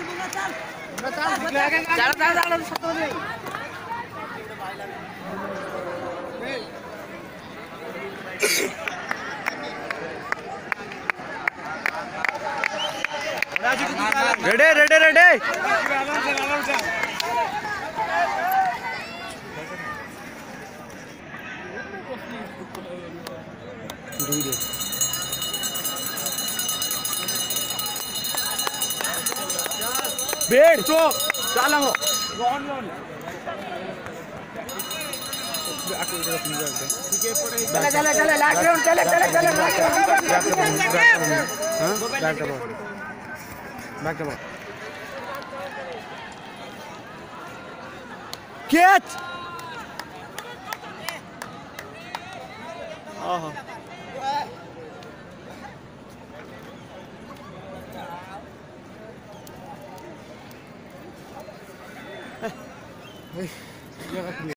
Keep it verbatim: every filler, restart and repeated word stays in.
चल चल चल सत्तो दे रेडी रेडी रेडी बेड चो चला हो चले चले चले लास्ट राउंड चले चले चले हां back to ball back to ball catch आहा Hey,